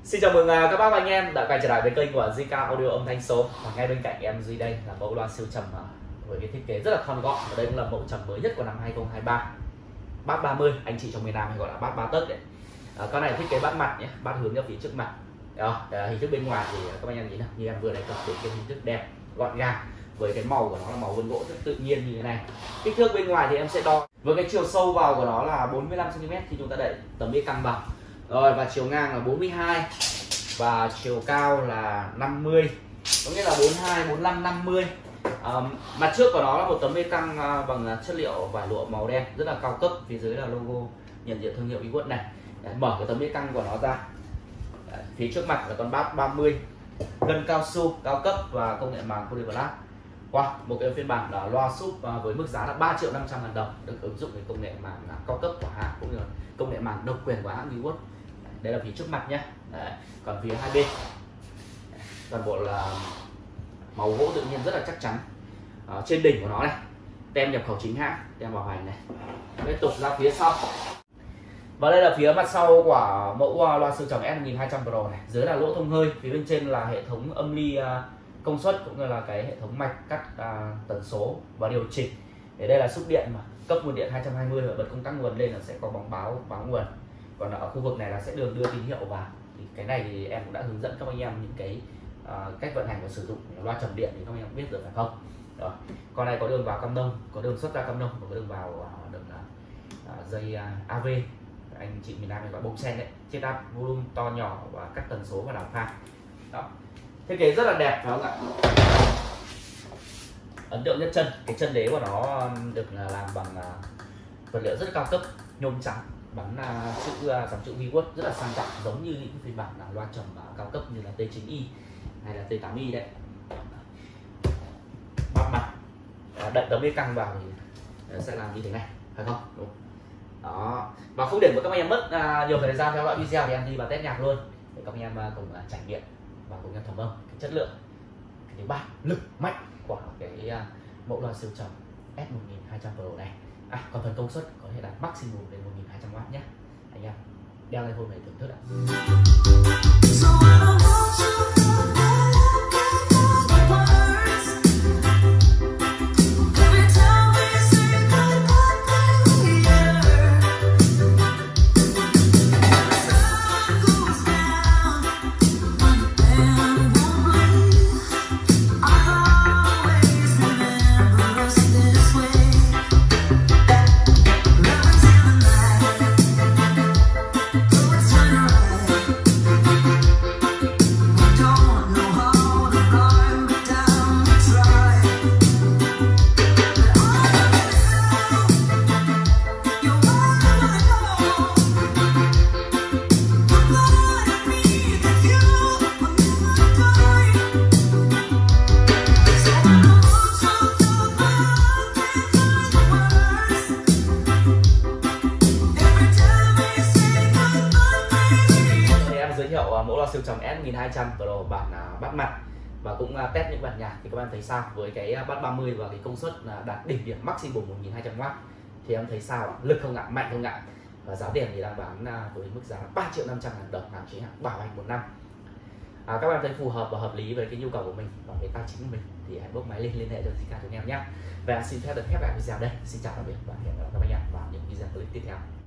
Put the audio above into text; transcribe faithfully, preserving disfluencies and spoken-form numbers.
Xin chào mừng à, các bác và anh em đã quay trở lại với kênh của gi ca Audio âm thanh số. Và ngay bên cạnh em Duy đây là mẫu loa siêu trầm à, với cái thiết kế rất là thon gọn. Và đây cũng là mẫu trầm mới nhất của năm hai không hai ba. Bát ba mươi, anh chị trong miền Nam hay gọi là bát ba tấc đấy. À, con này thiết kế bát mặt nhé, bát hướng ra phía trước mặt. Đó, à, hình thức bên ngoài thì các anh em nhìn nào, như em vừa đề cập đến cái hình thức đẹp, gọn gàng với cái màu của nó là màu vân gỗ rất tự nhiên như thế này. Kích thước bên ngoài thì em sẽ đo với cái chiều sâu vào của nó là bốn mươi lăm xăng ti mét khi chúng ta đẩy tấm bê căng vào. Rồi, và chiều ngang là bốn mươi hai và chiều cao là năm mươi, có nghĩa là bốn mươi hai, bốn mươi lăm, năm mươi. À, mặt trước của nó là một tấm bê căng bằng chất liệu vải lụa màu đen rất là cao cấp, phía dưới là logo nhận diện thương hiệu Ewood này. Đấy, mở cái tấm bê căng của nó ra. Đấy, phía trước mặt là con bát ba mươi, gân cao su cao cấp và công nghệ màng poly glass. Wow, một cái phiên bản là loa súp với mức giá là ba triệu năm trăm ngàn đồng, được ứng dụng cái công nghệ màng cao cấp của hãng cũng như là công nghệ màng độc quyền của hãng Ewood. Đây là phía trước mặt nhé. Đấy, còn phía hai bên toàn bộ là màu gỗ tự nhiên rất là chắc chắn. Ở trên đỉnh của nó này tem nhập khẩu chính hãng, tem bảo hành này. Tiếp tục ra phía sau, và đây là phía mặt sau của mẫu loa siêu trầm S một nghìn hai trăm Pro này. Dưới là lỗ thông hơi, phía bên trên là hệ thống âm ly công suất cũng như là cái hệ thống mạch cắt uh, tần số và điều chỉnh. Để đây là xúc điện mà cấp nguồn điện hai trăm hai mươi và bật công tắc nguồn lên là sẽ có bóng báo báo nguồn. Còn ở khu vực này là sẽ đường đưa tín hiệu vào. Thì cái này thì em cũng đã hướng dẫn các anh em những cái uh, cách vận hành và sử dụng loa trầm điện thì các anh em biết rồi phải không? Rồi. Con này có đường vào cam nông, có đường xuất ra cam nông và có đường vào uh, đường uh, dây uh, a vê. Anh chị miền Nam gọi bông sen đấy, chiết áp volume to nhỏ và các tần số và đảo pha. Đó. Thiết kế rất là đẹp phải không ạ? Ấn tượng nhất chân, cái chân đế của nó được làm bằng uh, vật liệu rất cao cấp, nhôm trắng, bắn uh, chữ uh, dòng chữ Ewood rất là sang trọng, giống như những phiên bản uh, loa trầm uh, cao cấp như là T chín i hay là T tám i đấy. Bắt mặt uh, đậy tấm bê căng vào thì uh, sẽ làm như thế này, phải không? Đúng. Đó. Và không để các anh em mất uh, nhiều thời gian theo dõi video thì em đi vào test nhạc luôn để các anh em uh, cùng uh, trải nghiệm và cùng em thẩm âm cái chất lượng, cái thứ ba lực mạnh của cái uh, mẫu loa siêu trầm S một nghìn hai trăm Pro này. À, còn phần công suất có thể đạt maximum đến một nghìn hai trăm oát nhé anh em. Đeo lên hôn này thưởng thức ạ. Giới thiệu mẫu loa siêu trầm S một nghìn hai trăm Pro bản uh, bát mặt và cũng uh, test những bản nhạc thì các bạn thấy sao với cái uh, bát ba mươi và cái công suất uh, đạt đỉnh điểm maximum một nghìn hai trăm oát thì em thấy sao, lực không ạ, mạnh không ạ? Và giá tiền thì đang bán uh, với mức giá ba triệu năm trăm ngàn đồng, làm chính hãng bảo hành một năm. À, các bạn thấy phù hợp và hợp lý với cái nhu cầu của mình và cái tài chính của mình thì hãy bốc máy lên liên hệ cho gi ca chúng em nhé. Và xin phép được khép lại video đây. Xin chào tạm biệt và hẹn gặp lại các bạn vào những video clip tiếp theo.